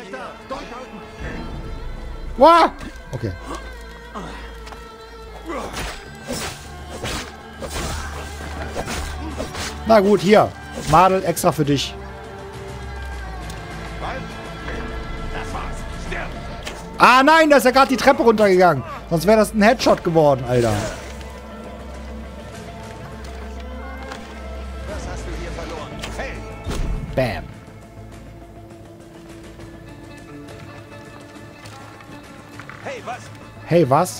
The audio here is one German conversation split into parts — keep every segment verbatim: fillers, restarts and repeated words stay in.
Wow! Okay. Na gut, hier. Madel extra für dich. Ah nein, da ist ja gerade die Treppe runtergegangen. Sonst wäre das ein Headshot geworden, Alter. Was hast du hier verloren? Hey! Bam. Hey, was? Hey, was?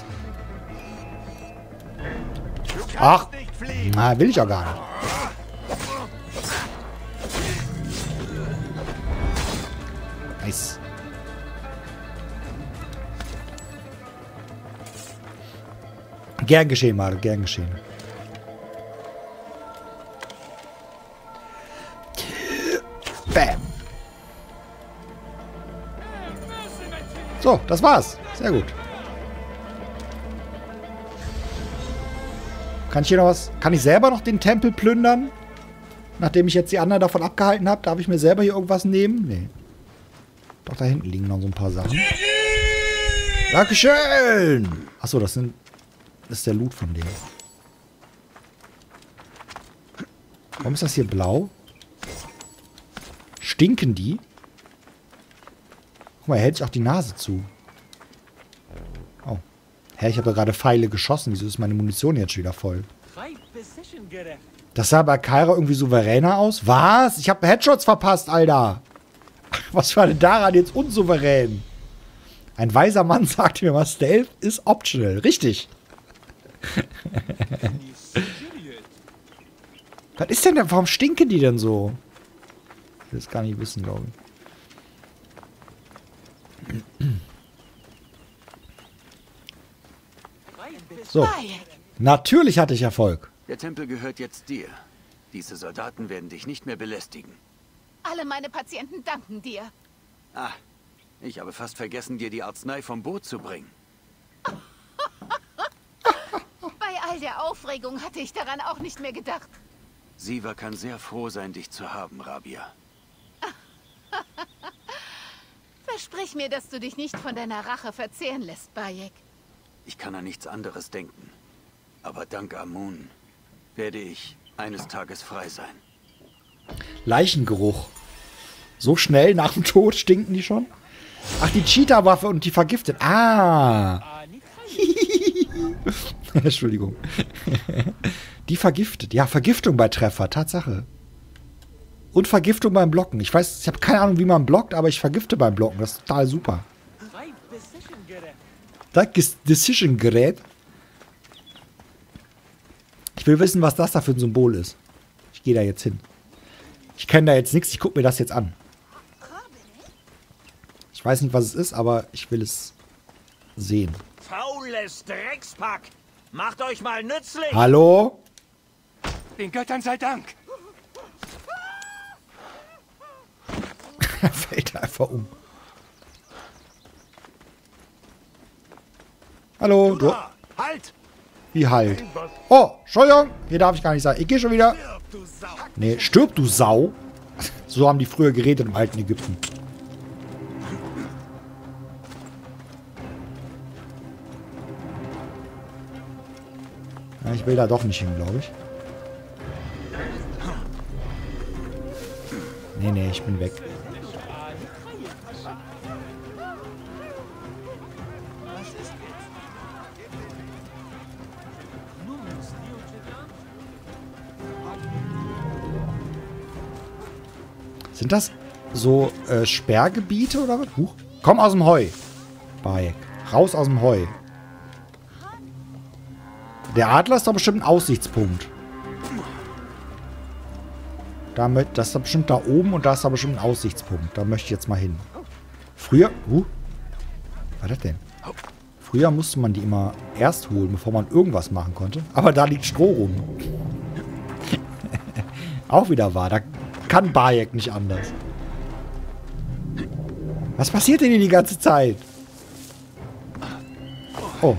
Ach, na, will ich ja gar nicht. Nice. Gern geschehen, Marek, gern geschehen. Bam. So, das war's. Sehr gut. Kann ich hier noch was? Kann ich selber noch den Tempel plündern? Nachdem ich jetzt die anderen davon abgehalten habe, darf ich mir selber hier irgendwas nehmen? Nee. Doch, da hinten liegen noch so ein paar Sachen. Dankeschön! Achso, das sind. Das ist der Loot von denen. Warum ist das hier blau? Stinken die? Guck mal, er hält sich auch die Nase zu. Oh. Hä, ich habe gerade Pfeile geschossen. Wieso ist meine Munition jetzt schon wieder voll? Das sah bei Kyra irgendwie souveräner aus. Was? Ich habe Headshots verpasst, Alter. Was war denn daran jetzt unsouverän? Ein weiser Mann sagte mir mal, Stealth ist optional. Richtig. Was ist denn da? Warum stinken die denn so? Ich will das gar nicht wissen, glaube ich. So. Natürlich hatte ich Erfolg. Der Tempel gehört jetzt dir. Diese Soldaten werden dich nicht mehr belästigen. Alle meine Patienten danken dir. Ah, ich habe fast vergessen, dir die Arznei vom Boot zu bringen. Bei all der Aufregung hatte ich daran auch nicht mehr gedacht. Siva kann sehr froh sein, dich zu haben, Rabia. Versprich mir, dass du dich nicht von deiner Rache verzehren lässt, Bayek. Ich kann an nichts anderes denken. Aber dank Amun werde ich eines Tages frei sein. Leichengeruch. So schnell nach dem Tod stinken die schon? Ach, die Cheetah-Waffe und die vergiftet. Ah. Entschuldigung. Die vergiftet. Ja, Vergiftung bei Treffer. Tatsache. Und Vergiftung beim Blocken. Ich weiß, ich habe keine Ahnung, wie man blockt, aber ich vergifte beim Blocken. Das ist total super. Das Decision-Gerät. Ich will wissen, was das da für ein Symbol ist. Ich gehe da jetzt hin. Ich kenne da jetzt nichts. Ich gucke mir das jetzt an. Ich weiß nicht, was es ist, aber ich will es sehen. Faules Dreckspack! Macht euch mal nützlich! Hallo? Den Göttern sei Dank! Er fällt einfach um. Hallo? Du? Halt! Wie halt? Oh, Entschuldigung. Hier darf ich gar nicht sein. Ich gehe schon wieder. Nee, stirb, du Sau. So haben die früher geredet im alten Ägypten. Ja, ich will da doch nicht hin, glaube ich. Nee, nee, ich bin weg. Sind das so äh, Sperrgebiete oder was? Huch. Komm aus dem Heu. Bayek. Raus aus dem Heu. Der Adler ist doch bestimmt ein Aussichtspunkt. Damit, das ist doch bestimmt da oben und da ist doch bestimmt ein Aussichtspunkt. Da möchte ich jetzt mal hin. Früher... Uh, was war das denn? Früher musste man die immer erst holen, bevor man irgendwas machen konnte. Aber da liegt Stroh rum. Auch wieder wahr. Da kann Bayek nicht anders. Was passiert denn hier die ganze Zeit? Oh.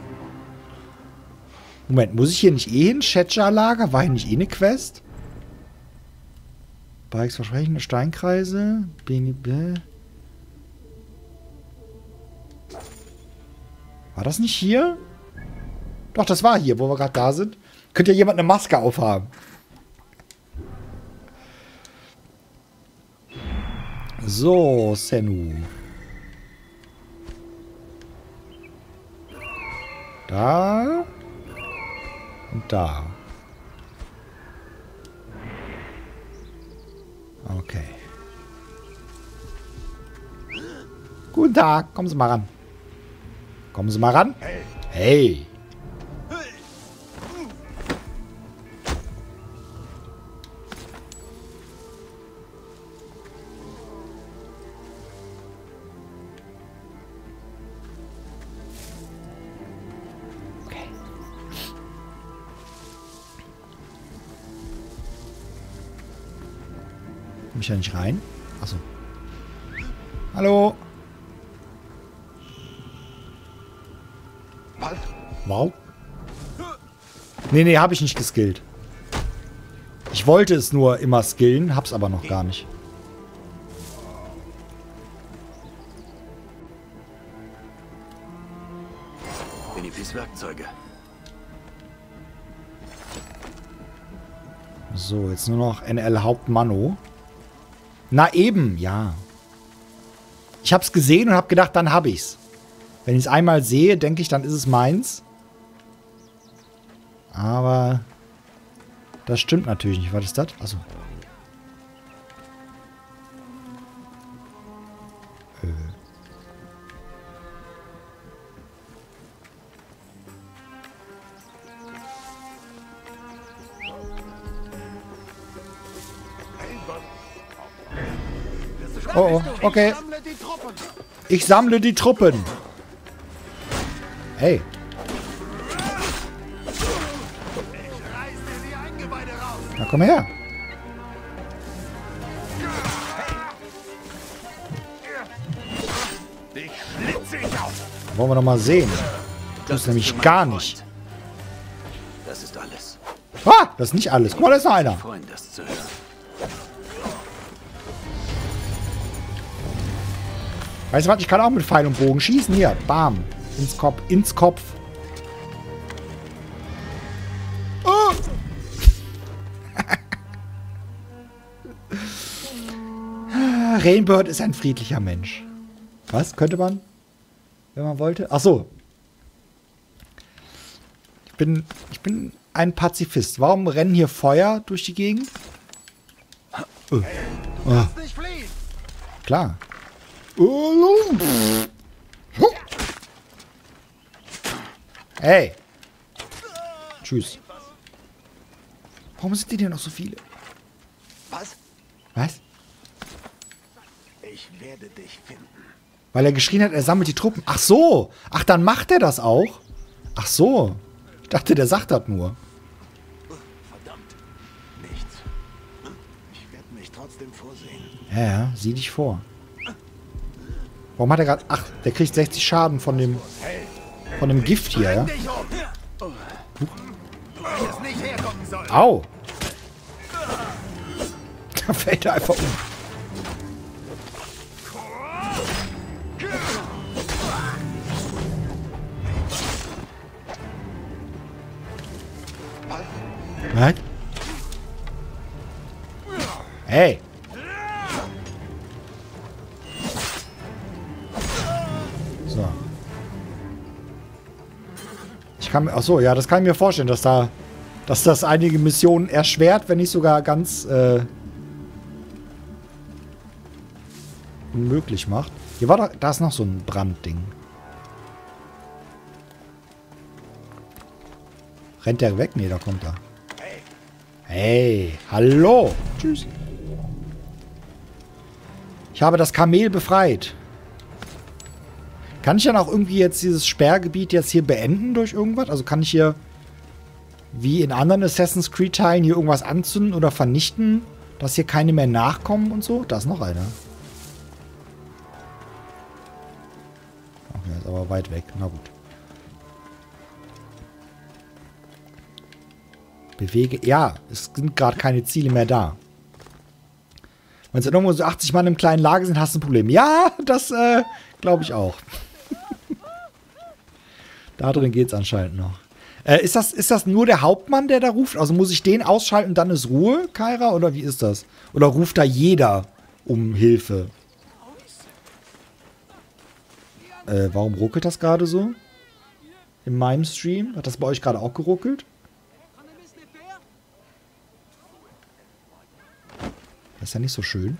Moment, muss ich hier nicht eh hin? Shedja-Lager? War hier nicht eh eine Quest? Bayeks Versprechen, Steinkreise. War das nicht hier? Doch, das war hier, wo wir gerade da sind. Könnte ja jemand eine Maske aufhaben. So, Senu. Da. Und da. Okay. Guten Tag. Kommen Sie mal ran. Kommen Sie mal ran. Hey. Komm ich da nicht rein? Achso. Hallo. Wow. Nee, nee, habe ich nicht geskillt. Ich wollte es nur immer skillen, hab's aber noch gar nicht. Benefis Werkzeuge. So, jetzt nur noch N L Hauptmanno. Na eben, ja. Ich hab's gesehen und hab gedacht, dann hab ich's. Wenn ich es einmal sehe, denke ich, dann ist es meins. Aber das stimmt natürlich nicht. Was ist das? Achso. Äh. Oh, oh, okay. Ich sammle die Truppen. Hey. Na, komm her. Wollen wir doch mal sehen. Das ist nämlich gar nicht. Das ist alles. Ah, das ist nicht alles. Guck mal, da ist noch einer. Freund, das zu hören. Weißt du was? Ich kann auch mit Pfeil und Bogen schießen. Hier, bam. Ins Kopf. Ins Kopf. Oh. Rainbird ist ein friedlicher Mensch. Was? Könnte man? Wenn man wollte? Ach so. Ich bin, ich bin ein Pazifist. Warum rennen hier Feuer durch die Gegend? Oh. Oh. Klar. Hey. Tschüss. Warum sind die denn noch so viele? Was? Was? Ich werde dich finden. Weil er geschrien hat, er sammelt die Truppen. Ach so. Ach, dann macht er das auch. Ach so. Ich dachte, der sagt das nur. Verdammt. Nichts. Ich werde mich trotzdem vorsehen. Ja, ja, sieh dich vor. Warum hat er gerade... Ach, der kriegt sechzig Schaden von dem... Von dem Gift hier, ja? Au! Da fällt er einfach um. Was? Hey! So. Ich kann mir... Achso, ja, das kann ich mir vorstellen, dass da... Dass das einige Missionen erschwert, wenn nicht sogar ganz... Äh, unmöglich macht. Hier war doch... Da ist noch so ein Brandding. Rennt der weg? Nee, da kommt er. Hey, hallo. Tschüss. Ich habe das Kamel befreit. Kann ich dann auch irgendwie jetzt dieses Sperrgebiet jetzt hier beenden durch irgendwas? Also kann ich hier, wie in anderen Assassin's Creed-Teilen, hier irgendwas anzünden oder vernichten, dass hier keine mehr nachkommen und so? Da ist noch einer. Okay, ist aber weit weg. Na gut. Bewege... Ja, es sind gerade keine Ziele mehr da. Wenn es dann irgendwo so achtzig Mann im kleinen Lager sind, hast du ein Problem. Ja, das äh, glaube ich auch. Da drin geht's anscheinend noch. Äh, ist das, ist das nur der Hauptmann, der da ruft? Also muss ich den ausschalten, dann ist Ruhe, Kyra? Oder wie ist das? Oder ruft da jeder um Hilfe? Äh, warum ruckelt das gerade so? In meinem Stream? Hat das bei euch gerade auch geruckelt? Das ist ja nicht so schön.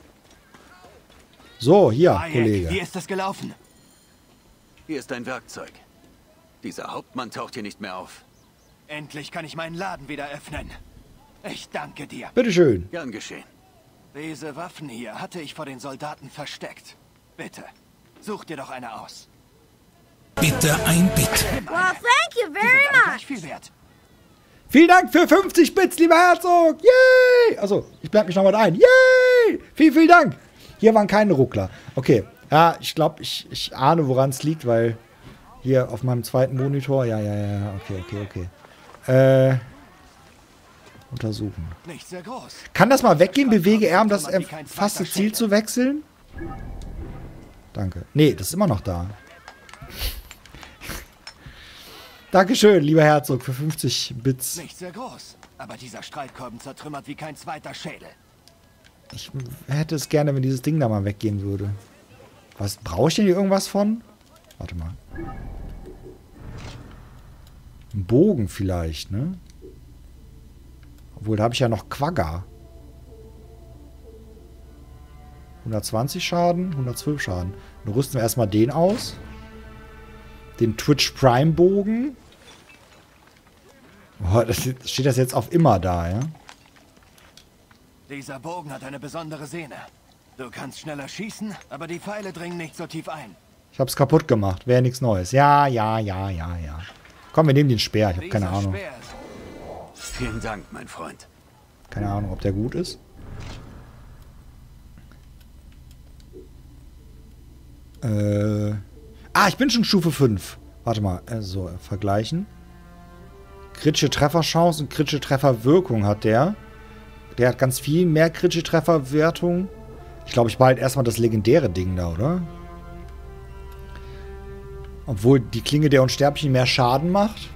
So, hier, Bayek, Kollege. wie ist das gelaufen? Hier ist dein Werkzeug. Dieser Hauptmann taucht hier nicht mehr auf. Endlich kann ich meinen Laden wieder öffnen. Ich danke dir. Bitteschön. Gern geschehen. Diese Waffen hier hatte ich vor den Soldaten versteckt. Bitte, such dir doch eine aus. Bitte ein Bit. Well, thank you Die very sind alle much. gleich viel wert. Vielen Dank für fünfzig Bits, lieber Herzog. Yay! Also, ich blende mich nochmal ein. Yay! Vielen, vielen Dank. Hier waren keine Ruckler. Okay. Ja, ich glaube, ich, ich ahne, woran es liegt, weil hier auf meinem zweiten Monitor. Ja, ja, ja. Okay, okay, okay. Äh. Untersuchen. Nicht sehr groß. Kann das mal weggehen? Bewege R, um das erfasste Ziel zu wechseln? Danke. Nee, das ist immer noch da. Dankeschön, lieber Herzog, für fünfzig Bits. Nicht sehr groß. Aber dieser Streitkolben zertrümmert wie kein zweiter Schädel. Ich hätte es gerne, wenn dieses Ding da mal weggehen würde. Was, brauche ich denn hier irgendwas von? Warte mal. Ein Bogen vielleicht, ne? Obwohl, da habe ich ja noch Quagga. hundertzwanzig Schaden, hundertzwölf Schaden. Dann rüsten wir erstmal den aus. Den Twitch Prime Bogen. Oh, das steht das jetzt auf immer da, ja? Dieser Bogen hat eine besondere Sehne. Du kannst schneller schießen, aber die Pfeile dringen nicht so tief ein. Ich hab's kaputt gemacht. Wäre nichts Neues. Ja, ja, ja, ja, ja. Komm, wir nehmen den Speer. Ich habe keine Dieser Ahnung. Speer ist Vielen Dank, mein Freund. Keine Ahnung, ob der gut ist. Äh. Ah, ich bin schon Stufe fünf. Warte mal. Äh, so, vergleichen. Kritische Trefferchance und kritische Trefferwirkung hat der. Der hat ganz viel mehr kritische Trefferwertung. Ich glaube, ich behalte erstmal das legendäre Ding da, oder? Obwohl die Klinge der Unsterblichen mehr Schaden macht.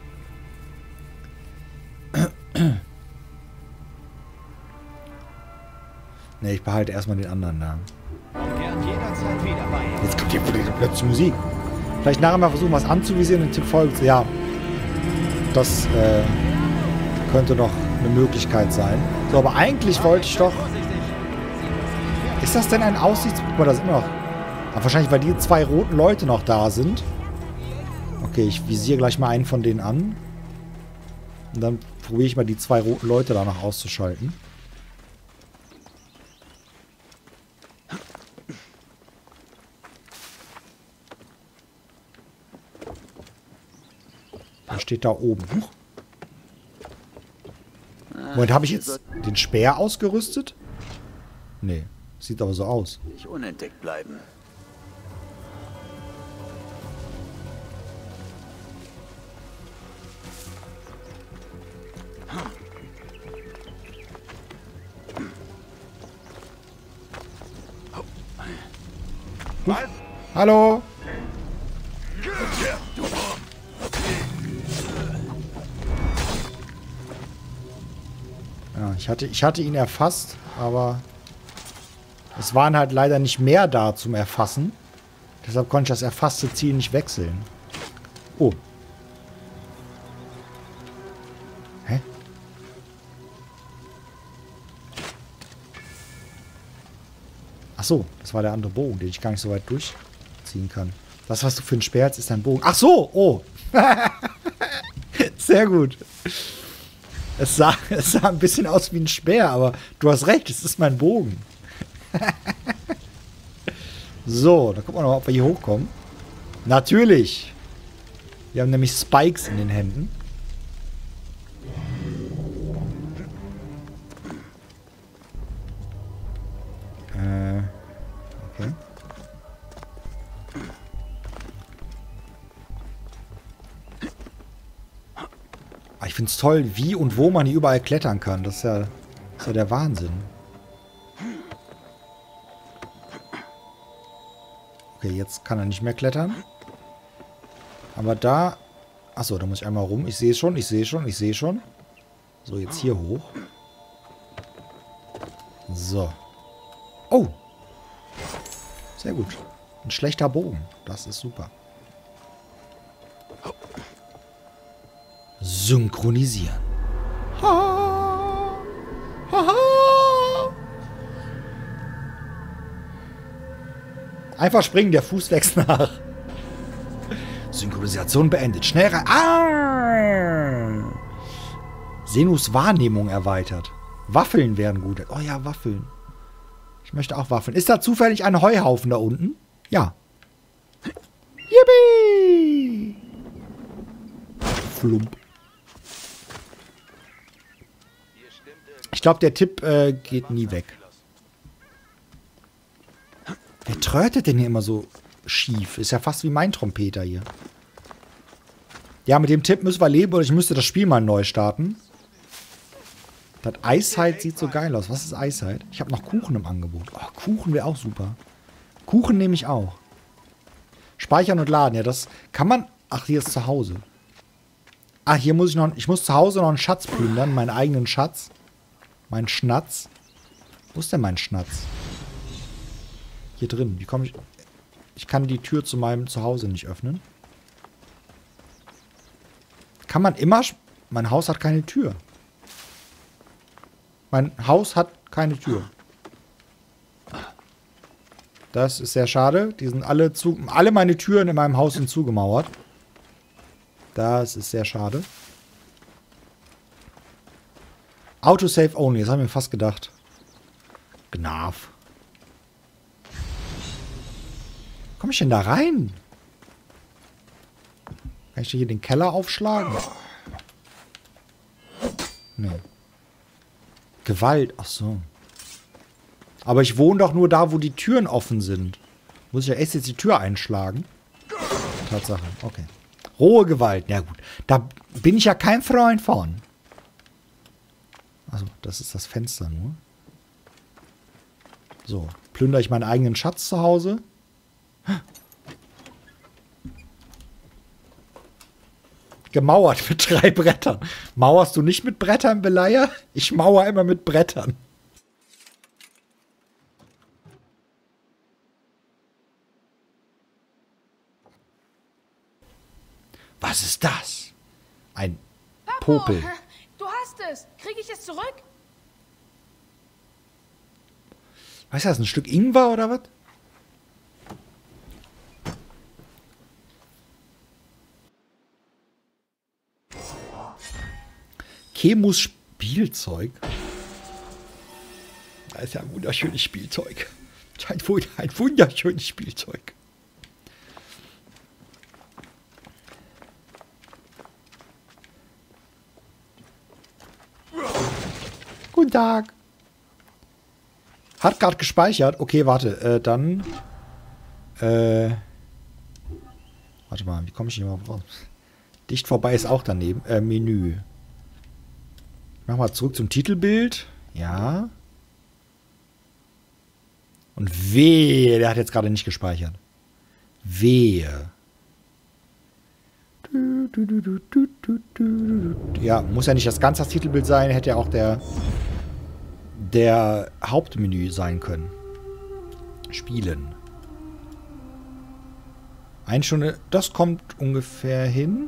Ne, ich behalte erstmal den anderen da. gern jederzeit wieder bei. Jetzt kommt hier plötzlich Musik. Vielleicht nachher mal versuchen, was anzuvisieren und Tipp folgt. Ja, das äh, könnte doch eine Möglichkeit sein. So, aber eigentlich wollte ich doch... Ist das denn ein Aussichtspunkt? Das ist immer noch... Aber wahrscheinlich, weil die zwei roten Leute noch da sind. Okay, ich visiere gleich mal einen von denen an. Und dann probiere ich mal die zwei roten Leute da noch auszuschalten. Der steht da oben. Huch. Moment, habe ich jetzt den Speer ausgerüstet? Nee, sieht aber so aus. Nicht unentdeckt bleiben. Huch. Hallo? Ja, ich hatte, ich hatte ihn erfasst, aber es waren halt leider nicht mehr da zum Erfassen. Deshalb konnte ich das erfasste Ziel nicht wechseln. Oh. Hä? Ach so, das war der andere Bogen, den ich gar nicht so weit durchziehen kann. Das, was du für einen Speer hast, ist ein Bogen. Ach so, oh. Sehr gut. Es sah, es sah ein bisschen aus wie ein Speer, aber du hast recht, es ist mein Bogen. So, dann gucken wir noch, ob wir hier hochkommen. Natürlich. Wir haben nämlich Spikes in den Händen. Äh, okay. Ich finde es toll, wie und wo man hier überall klettern kann. Das ist ja, das ist ja der Wahnsinn. Okay, jetzt kann er nicht mehr klettern. Aber da Achso, da muss ich einmal rum. Ich sehe schon, ich sehe schon, ich sehe schon. So, jetzt hier hoch. So. Oh. Sehr gut. Ein schlechter Bogen. Das ist super. Synchronisieren. Ha. Ha, ha. Einfach springen, der Fuß wächst nach. Synchronisation beendet. Schnell rein. Ah! Senus Wahrnehmung erweitert. Waffeln wären gut. Oh ja, Waffeln. Ich möchte auch Waffeln. Ist da zufällig ein Heuhaufen da unten? Ja. Yippie! Flump. Ich glaube, der Tipp äh, geht nie weg. Wer trötet denn hier immer so schief? Ist ja fast wie mein Trompeter hier. Ja, mit dem Tipp müssen wir leben oder ich müsste das Spiel mal neu starten. Das Eisheit sieht so geil aus. Was ist Eisheit? Ich habe noch Kuchen im Angebot. Oh, Kuchen wäre auch super. Kuchen nehme ich auch. Speichern und laden. Ja, das kann man... Ach, hier ist zu Hause. Ah, hier muss ich noch... Ich muss zu Hause noch einen Schatz plündern. Meinen eigenen Schatz. Mein Schnatz. Wo ist denn mein Schnatz? Hier drin. Wie komme ich... Ich kann die Tür zu meinem Zuhause nicht öffnen. Kann man immer... Mein Haus hat keine Tür. Mein Haus hat keine Tür. Das ist sehr schade. Die sind alle zu... Alle meine Türen in meinem Haus sind zugemauert. Das ist sehr schade. Autosave only. Das haben wir fast gedacht. Gnaf. Wie komme ich denn da rein? Kann ich hier den Keller aufschlagen? Nee. Gewalt. Ach so. Aber ich wohne doch nur da, wo die Türen offen sind. Muss ich ja erst jetzt die Tür einschlagen? Tatsache. Okay. Rohe Gewalt. Ja gut. Da bin ich ja kein Freund von. Also, das ist das Fenster nur. So. Plündere ich meinen eigenen Schatz zu Hause? Gemauert mit drei Brettern. Mauerst du nicht mit Brettern, Beleier? Ich mauer immer mit Brettern. Was ist das? Ein Popel. Papo, du hast es. Kriege ich es zurück? Was ist das? Ein Stück Ingwer oder was? Kemus Spielzeug. Das ist ja ein wunderschönes Spielzeug. Ein, ein wunderschönes Spielzeug. Guten Tag. Hat gerade gespeichert. Okay, warte. Äh, dann. Äh. Warte mal, wie komme ich hier mal raus? Dicht vorbei ist auch daneben. Äh, Menü. Mach mal zurück zum Titelbild. Ja. Und wehe, der hat jetzt gerade nicht gespeichert. Wehe. Ja, muss ja nicht das ganze Titelbild sein. Hätte ja auch der, der Hauptmenü sein können. Spielen. Eine Stunde. Das kommt ungefähr hin.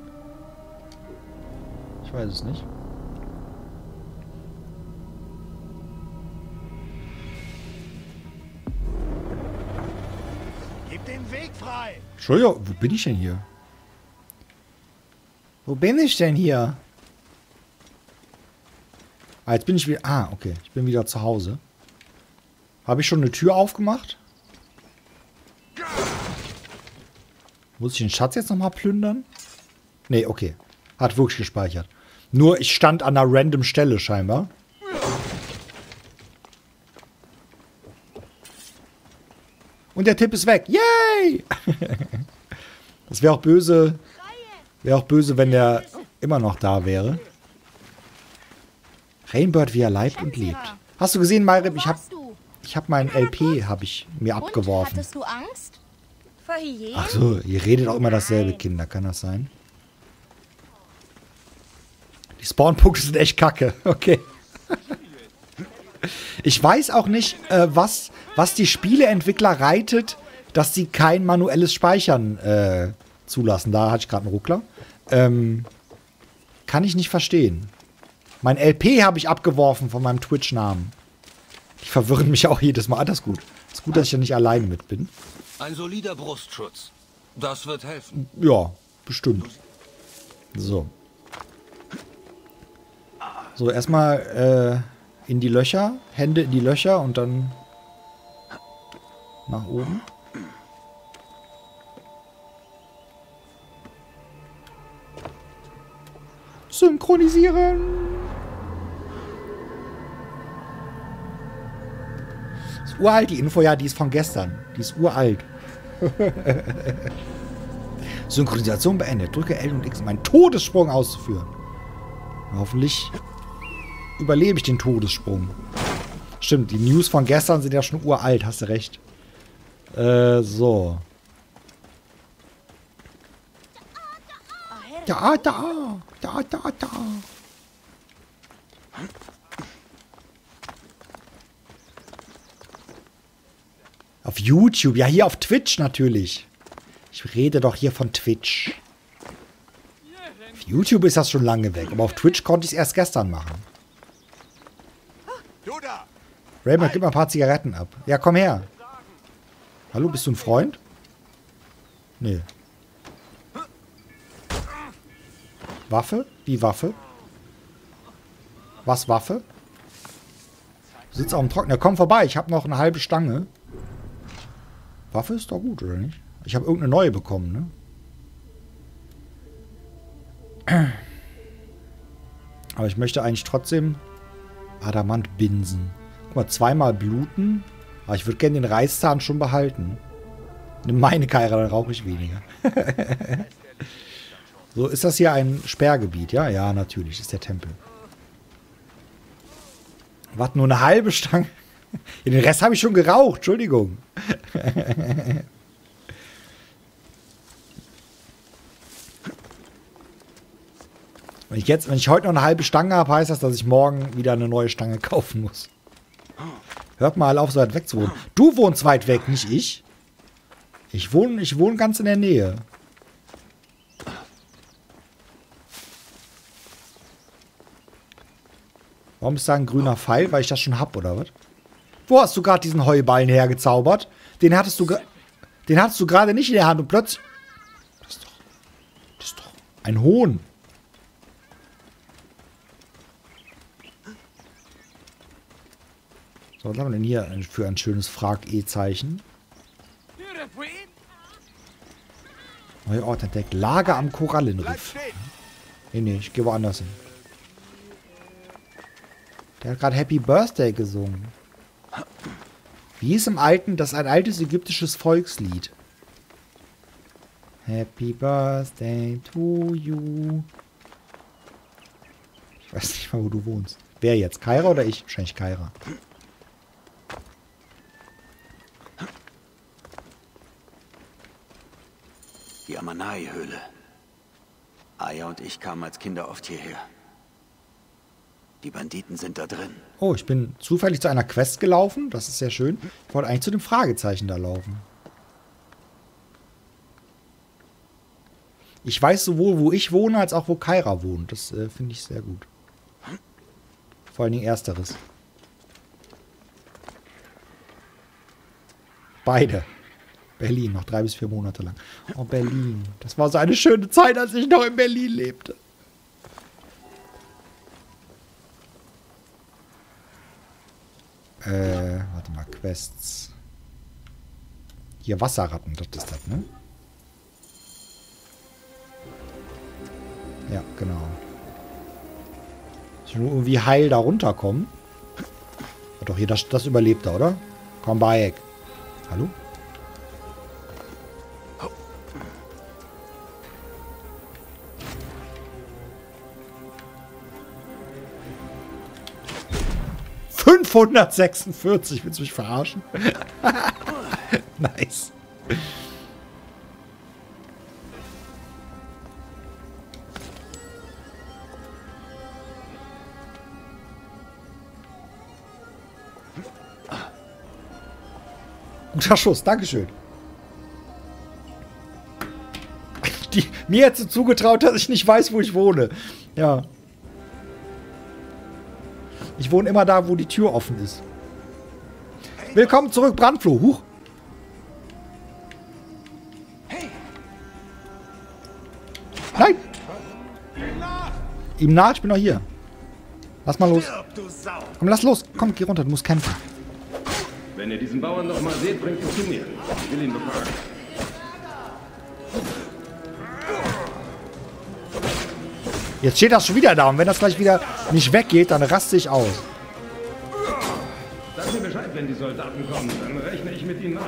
Ich weiß es nicht. Den Weg frei! Entschuldigung, wo bin ich denn hier? Wo bin ich denn hier? Ah, jetzt bin ich wieder... Ah, okay. Ich bin wieder zu Hause. Habe ich schon eine Tür aufgemacht? Muss ich den Schatz jetzt nochmal plündern? Nee, okay. Hat wirklich gespeichert. Nur ich stand an einer random Stelle scheinbar. Und der Tipp ist weg. Yay! Das wäre auch böse. Wäre auch böse, wenn der immer noch da wäre. Rainbird, wie er leibt und lebt. Hast du gesehen, Mayrib? Ich habe ich hab meinen L P habe ich mir abgeworfen. Hattest du Angst? Vor Hyänen? Ach so, ihr redet auch immer dasselbe, Kinder. Kann das sein? Die Spawnpunkte sind echt kacke. Okay. Ich weiß auch nicht, äh, was, was die Spieleentwickler reitet, dass sie kein manuelles Speichern äh, zulassen. Da hatte ich gerade einen Ruckler. Ähm, kann ich nicht verstehen. Mein L P habe ich abgeworfen von meinem Twitch-Namen. Die verwirren mich auch jedes Mal. Ah, das ist gut. Das ist gut, dass ich ja nicht alleine mit bin. Ein solider Brustschutz. Das wird helfen. Ja, bestimmt. So. So, erstmal äh, in die Löcher. Hände in die Löcher und dann nach oben. Synchronisieren. Das ist uralt, die Info, ja, die ist von gestern. Die ist uralt. Synchronisation beendet. Drücke L und X, um einen Todessprung auszuführen. Hoffentlich überlebe ich den Todessprung. Stimmt, die News von gestern sind ja schon uralt, hast du recht. Äh, so. Da, da, da, da, da. Auf YouTube, ja, hier auf Twitch natürlich. Ich rede doch hier von Twitch. Auf YouTube ist das schon lange weg, aber auf Twitch konnte ich es erst gestern machen. Raymond, gib mal ein paar Zigaretten ab. Ja, komm her. Hallo, bist du ein Freund? Nee. Waffe? Wie Waffe? Was Waffe? Du sitzt auf dem Trockner. Komm vorbei, ich habe noch eine halbe Stange. Waffe ist doch gut, oder nicht? Ich habe irgendeine neue bekommen, ne? Aber ich möchte eigentlich trotzdem Adamantbinsen. Guck mal, zweimal bluten. Aber ich würde gerne den Reißzahn schon behalten. Nimm meine Keira, dann rauche ich weniger. So, ist das hier ein Sperrgebiet? Ja, ja, natürlich, ist der Tempel. Was, nur eine halbe Stange? Den Rest habe ich schon geraucht, Entschuldigung. Wenn ich jetzt, wenn ich heute noch eine halbe Stange habe, heißt das, dass ich morgen wieder eine neue Stange kaufen muss. Hört mal auf, so weit weg zu wohnen. Du wohnst weit weg, nicht ich. Ich wohne, ich wohne ganz in der Nähe. Warum ist da ein grüner Pfeil? Weil ich das schon hab, oder was? Wo hast du gerade diesen Heuballen hergezaubert? Den hattest du, den hattest du gerade nicht in der Hand und plötzlich... Das ist doch... Das ist doch ein Hohn. So, was haben wir denn hier für ein schönes Frag-E-Zeichen? Neuer Ort entdeckt. Lager am Korallenriff. Nee, nee, ich gehe woanders hin. Der hat gerade Happy Birthday gesungen. Wie ist im Alten, das ist ein altes ägyptisches Volkslied. Happy Birthday to you. Ich weiß nicht mal, wo du wohnst. Wer jetzt? Keira oder ich? Wahrscheinlich Keira. Die Amanai-Höhle. Aya und ich kamen als Kinder oft hierher. Die Banditen sind da drin. Oh, ich bin zufällig zu einer Quest gelaufen. Das ist sehr schön. Ich wollte eigentlich zu dem Fragezeichen da laufen. Ich weiß sowohl, wo ich wohne, als auch, wo Keira wohnt. Das äh, finde ich sehr gut. Vor allen Dingen Ersteres. Beide. Berlin, noch drei bis vier Monate lang. Oh, Berlin. Das war so eine schöne Zeit, als ich noch in Berlin lebte. Äh, warte mal, Quests. Hier, Wasserratten, das ist das, ne? Ja, genau. Ich nur irgendwie heil da runterkommen. Doch, hier, das, das überlebt er, oder? Komm, Bayek. Hallo? fünfhundertsechsundvierzig, willst du mich verarschen? Nice. Guter Schuss, Dankeschön. Die, mir hätte zugetraut, dass ich nicht weiß, wo ich wohne. Ja. Ich wohne immer da, wo die Tür offen ist. Willkommen zurück, Brandfluh. Huch. Nein. Ihm nach, ich bin noch hier. Lass mal los. Komm, lass los. Komm, geh runter, du musst kämpfen. Wenn ihr diesen Bauern noch mal seht, bringt ihn zu mir. Ich will ihn befragen. Jetzt steht das schon wieder da und wenn das gleich wieder nicht weggeht, dann raste ich aus. Sag mir Bescheid, wenn die Soldaten kommen, dann rechne ich mit ihnen ab.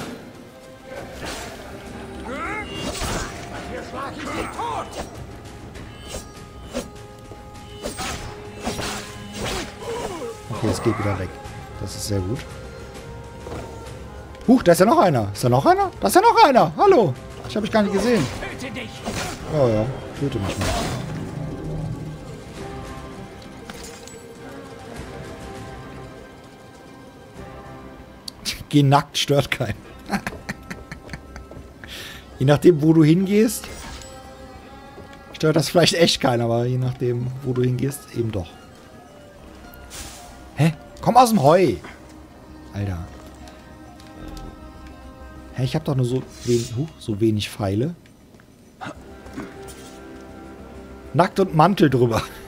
Okay, es geht wieder weg. Das ist sehr gut. Huch, da ist ja noch einer. Ist da noch einer? Da ist ja noch einer. Hallo. Ich habe mich gar nicht gesehen. Oh ja, töte mich mal. Geh nackt, stört keinen. Je nachdem, wo du hingehst, stört das vielleicht echt keinen, aber je nachdem, wo du hingehst, eben doch. Hä? Komm aus dem Heu! Alter. Hä, ich hab doch nur so wenig, huh, so wenig Pfeile. Nackt und Mantel drüber.